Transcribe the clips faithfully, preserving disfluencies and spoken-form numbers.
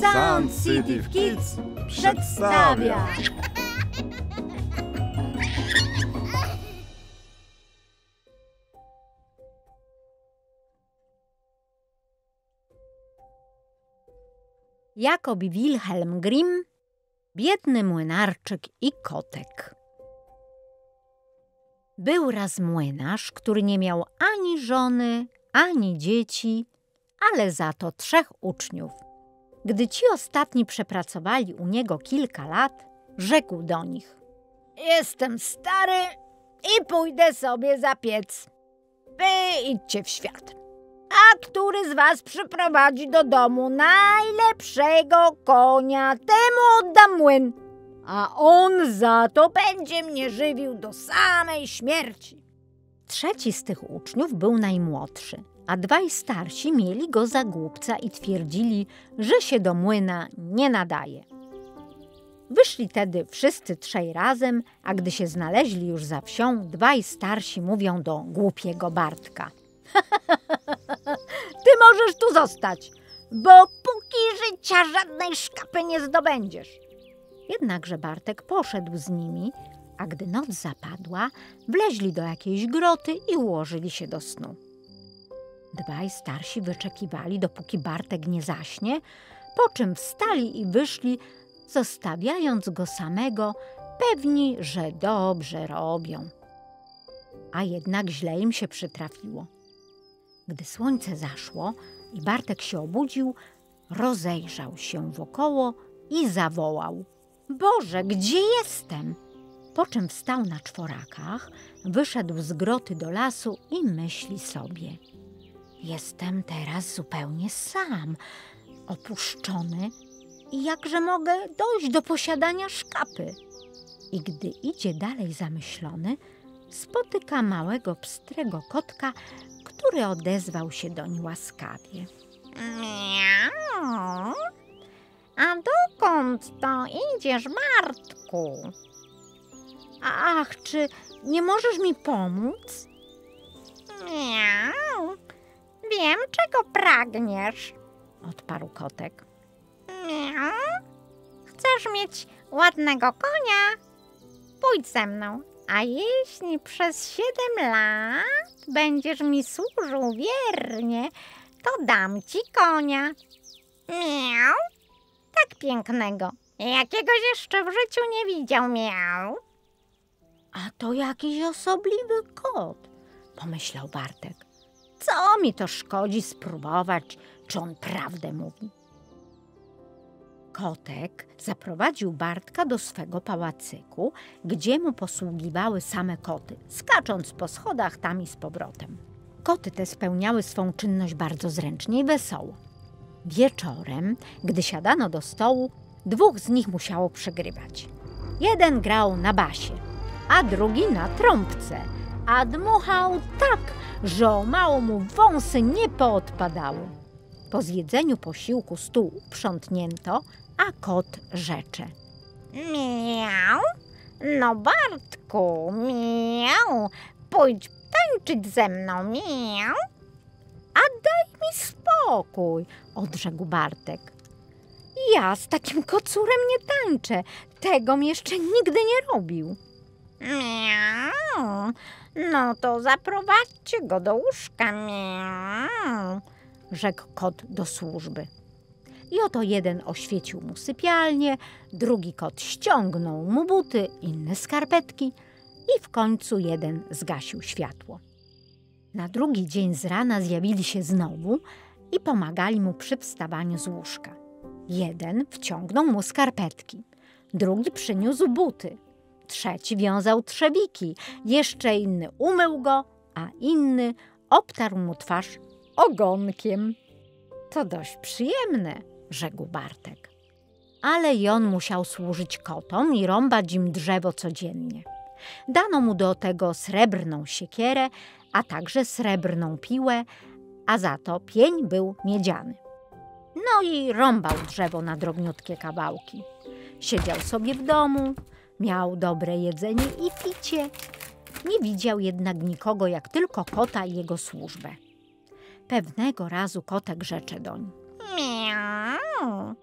Sound City Kids przedstawia. Jakob Wilhelm Grimm, Biedny młynarczyk i kotek. Był raz młynarz, który nie miał ani żony, ani dzieci, ale za to trzech uczniów. Gdy ci ostatni przepracowali u niego kilka lat, rzekł do nich: Jestem stary i pójdę sobie za piec. Wy idźcie w świat. A który z was przyprowadzi do domu najlepszego konia, temu oddam młyn, a on za to będzie mnie żywił do samej śmierci. Trzeci z tych uczniów był najmłodszy, a dwaj starsi mieli go za głupca i twierdzili, że się do młyna nie nadaje. Wyszli tedy wszyscy trzej razem, a gdy się znaleźli już za wsią, dwaj starsi mówią do głupiego Bartka: Ty możesz tu zostać, bo póki życia żadnej szkapy nie zdobędziesz. Jednakże Bartek poszedł z nimi, a gdy noc zapadła, wleźli do jakiejś groty i ułożyli się do snu. Dwaj starsi wyczekiwali, dopóki Bartek nie zaśnie, po czym wstali i wyszli, zostawiając go samego, pewni, że dobrze robią. A jednak źle im się przytrafiło. Gdy słońce zaszło i Bartek się obudził, rozejrzał się wokoło i zawołał: Boże, gdzie jestem? Po czym wstał na czworakach, wyszedł z groty do lasu i myśli sobie: Jestem teraz zupełnie sam, opuszczony i jakże mogę dojść do posiadania szkapy? I gdy idzie dalej zamyślony, spotyka małego pstrego kotka, który odezwał się doń łaskawie: Miau! A dokąd to idziesz, Bartku? Ach, czy nie możesz mi pomóc? Miau! Wiem, czego pragniesz, odparł kotek. Miau! Chcesz mieć ładnego konia? Pójdź ze mną. A jeśli przez siedem lat będziesz mi służył wiernie, to dam ci konia. Miau! Tak pięknego, jakiegoś jeszcze w życiu nie widział, miau. A to jakiś osobliwy kot, pomyślał Bartek. Co mi to szkodzi spróbować, czy on prawdę mówi? Kotek zaprowadził Bartka do swego pałacyku, gdzie mu posługiwały same koty, skacząc po schodach tam i z powrotem. Koty te spełniały swą czynność bardzo zręcznie i wesoło. Wieczorem, gdy siadano do stołu, dwóch z nich musiało przegrywać. Jeden grał na basie, a drugi na trąbce, a dmuchał tak, że o mało mu wąsy nie poodpadały. Po zjedzeniu posiłku stół uprzątnięto, a kot rzecze: Miau! No Bartku, miau! Pójdź tańczyć ze mną, miau! A daj mi spokój, odrzekł Bartek. Ja z takim kocurem nie tańczę, tegom jeszcze nigdy nie robił. Miau! No to zaprowadźcie go do łóżka, miau! Rzekł kot do służby. I oto jeden oświecił mu sypialnię, drugi kot ściągnął mu buty, inny skarpetki i w końcu jeden zgasił światło. Na drugi dzień z rana zjawili się znowu i pomagali mu przy wstawaniu z łóżka. Jeden wciągnął mu skarpetki, drugi przyniósł buty, trzeci wiązał trzewiki, jeszcze inny umył go, a inny obtarł mu twarz ogonkiem. To dość przyjemne, rzekł Bartek. Ale i on musiał służyć kotom i rąbać im drzewo codziennie. Dano mu do tego srebrną siekierę, a także srebrną piłę, a za to pień był miedziany. No i rąbał drzewo na drobniutkie kawałki. Siedział sobie w domu, miał dobre jedzenie i picie. Nie widział jednak nikogo, jak tylko kota i jego służbę. Pewnego razu kotek rzecze doń: Miau!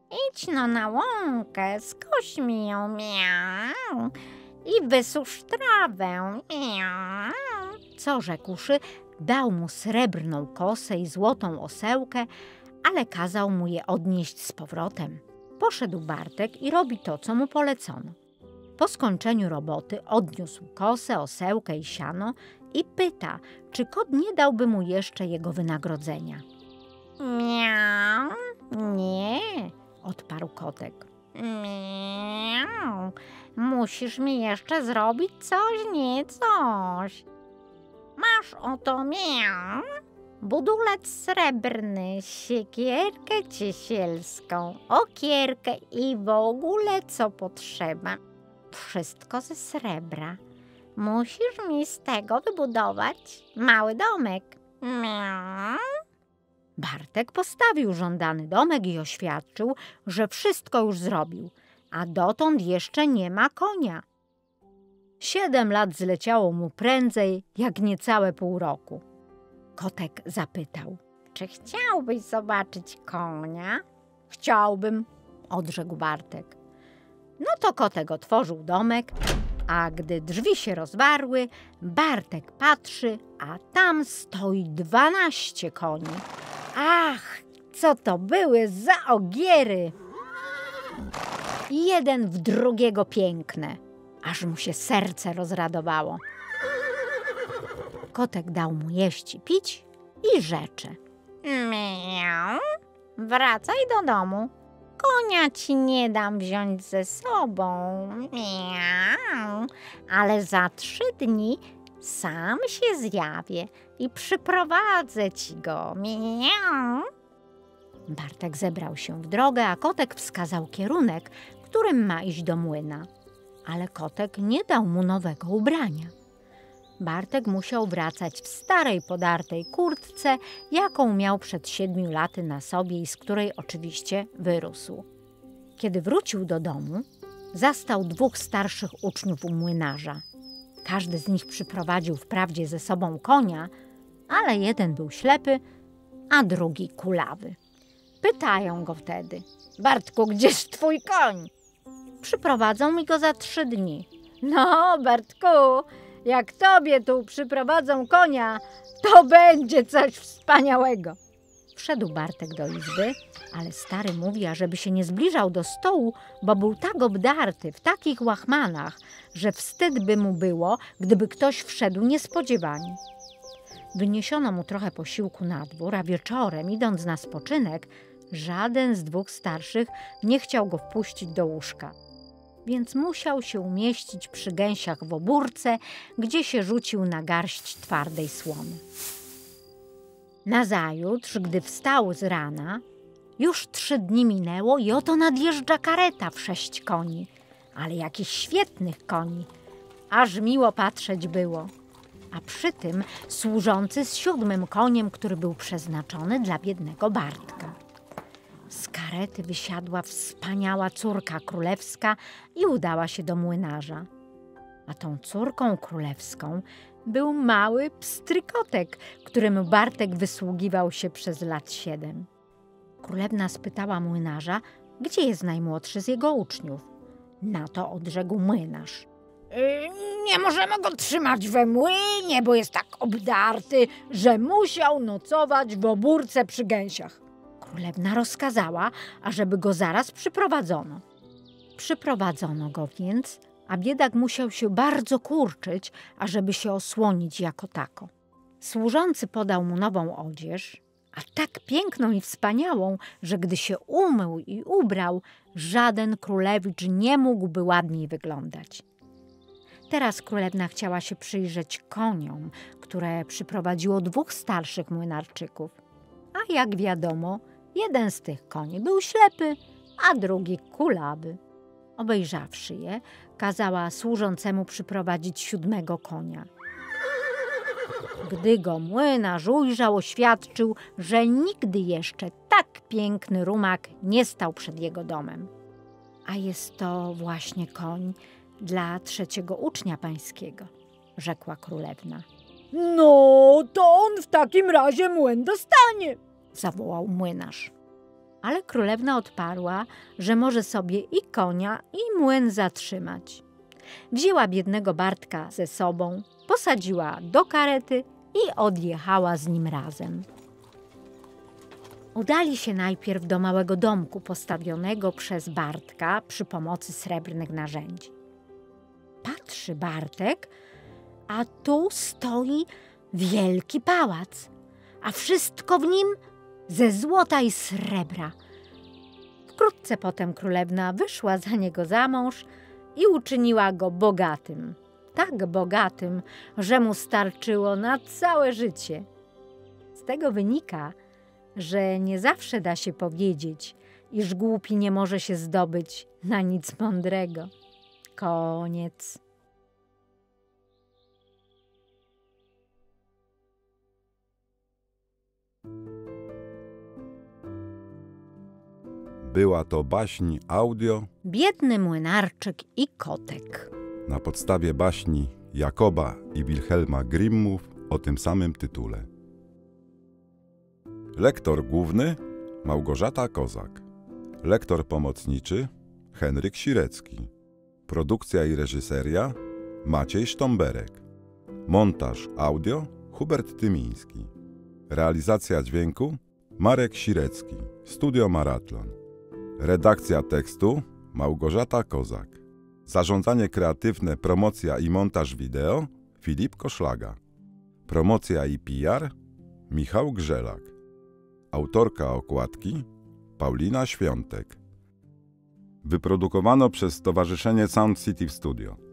Idź no na łąkę, skoś mi ją, miau, i wysusz trawę, miau. Co rzekłszy, dał mu srebrną kosę i złotą osełkę, ale kazał mu je odnieść z powrotem. Poszedł Bartek i robi to, co mu polecono. Po skończeniu roboty odniósł kosę, osełkę i siano i pyta, czy kot nie dałby mu jeszcze jego wynagrodzenia. Miau, nie, odparł kotek. Miau, musisz mi jeszcze zrobić coś, nie coś. Masz oto, miau, budulec srebrny, siekierkę ciesielską, okierkę i w ogóle co potrzeba. Wszystko ze srebra. Musisz mi z tego wybudować mały domek. Miau. Bartek postawił żądany domek i oświadczył, że wszystko już zrobił, a dotąd jeszcze nie ma konia. Siedem lat zleciało mu prędzej, jak niecałe pół roku. Kotek zapytał, czy chciałbyś zobaczyć konia? Chciałbym, odrzekł Bartek. No to kotek otworzył domek, a gdy drzwi się rozwarły, Bartek patrzy, a tam stoi dwanaście koni. Ach, co to były za ogiery! Jeden w drugiego piękne, aż mu się serce rozradowało. Kotek dał mu jeść i pić i rzecze. Miau, wracaj do domu. Konia ci nie dam wziąć ze sobą, miau, ale za trzy dni sam się zjawię i przyprowadzę ci go, miau. Bartek zebrał się w drogę, a kotek wskazał kierunek, którym ma iść do młyna. Ale kotek nie dał mu nowego ubrania. Bartek musiał wracać w starej, podartej kurtce, jaką miał przed siedmiu laty na sobie i z której oczywiście wyrósł. Kiedy wrócił do domu, zastał dwóch starszych uczniów u młynarza. Każdy z nich przyprowadził wprawdzie ze sobą konia, ale jeden był ślepy, a drugi kulawy. Pytają go wtedy: Bartku, gdzież twój koń? Przyprowadzą mi go za trzy dni. No, Bartku, jak tobie tu przyprowadzą konia, to będzie coś wspaniałego. Wszedł Bartek do izby, ale stary mówi, ażeby się nie zbliżał do stołu, bo był tak obdarty w takich łachmanach, że wstyd by mu było, gdyby ktoś wszedł niespodziewanie. Wyniesiono mu trochę posiłku na dwór, a wieczorem, idąc na spoczynek, żaden z dwóch starszych nie chciał go wpuścić do łóżka, więc musiał się umieścić przy gęsiach w obórce, gdzie się rzucił na garść twardej słomy. Nazajutrz, gdy wstał z rana, już trzy dni minęło i oto nadjeżdża kareta w sześć koni, ale jakichś świetnych koni, aż miło patrzeć było. A przy tym służący z siódmym koniem, który był przeznaczony dla biednego Bartka. Z karety wysiadła wspaniała córka królewska i udała się do młynarza. A tą córką królewską był mały pstrykotek, któremu Bartek wysługiwał się przez lat siedem. Królewna spytała młynarza, gdzie jest najmłodszy z jego uczniów. Na to odrzekł młynarz: Nie możemy go trzymać we młynie, bo jest tak obdarty, że musiał nocować w obórce przy gęsiach. Królewna rozkazała, ażeby go zaraz przyprowadzono. Przyprowadzono go więc, a biedak musiał się bardzo kurczyć, ażeby się osłonić jako tako. Służący podał mu nową odzież, a tak piękną i wspaniałą, że gdy się umył i ubrał, żaden królewicz nie mógłby ładniej wyglądać. Teraz królewna chciała się przyjrzeć koniom, które przyprowadziło dwóch starszych młynarczyków. A jak wiadomo, jeden z tych koni był ślepy, a drugi kulawy. Obejrzawszy je, kazała służącemu przyprowadzić siódmego konia. Gdy go młynarz ujrzał, oświadczył, że nigdy jeszcze tak piękny rumak nie stał przed jego domem. A jest to właśnie koń dla trzeciego ucznia pańskiego, rzekła królewna. No, to on w takim razie młyn dostanie, zawołał młynarz. Ale królewna odparła, że może sobie i konia, i młyn zatrzymać. Wzięła biednego Bartka ze sobą, posadziła do karety i odjechała z nim razem. Udali się najpierw do małego domku postawionego przez Bartka przy pomocy srebrnych narzędzi. Patrzy Bartek, a tu stoi wielki pałac, a wszystko w nim ze złota i srebra. Wkrótce potem królewna wyszła za niego za mąż i uczyniła go bogatym. Tak bogatym, że mu starczyło na całe życie. Z tego wynika, że nie zawsze da się powiedzieć, iż głupi nie może się zdobyć na nic mądrego. Koniec. Była to baśń audio Biedny młynarczyk i kotek. na podstawie baśni Jakoba i Wilhelma Grimmów o tym samym tytule. Lektor główny Małgorzata Kozak. Lektor pomocniczy Henryk Sirecki. Produkcja i reżyseria Maciej Sztomberek. Montaż audio Hubert Tymiński. Realizacja dźwięku Marek Sirecki. Studio Maratlon. Redakcja tekstu Małgorzata Kozak. Zarządzanie kreatywne, promocja i montaż wideo Filip Koszlaga. Promocja i P R Michał Grzelak. Autorka okładki Paulina Świątek. Wyprodukowano przez Stowarzyszenie Sound City Studio.